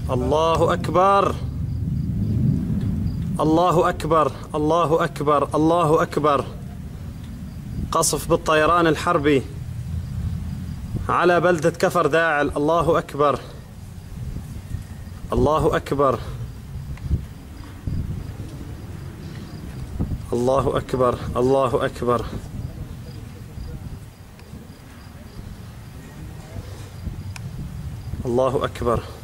الله أكبر، الله أكبر، الله أكبر، الله أكبر. قصف بالطيران الحربي على بلدة كفر داعل. الله أكبر، الله أكبر، الله أكبر، الله أكبر. الله أكبر.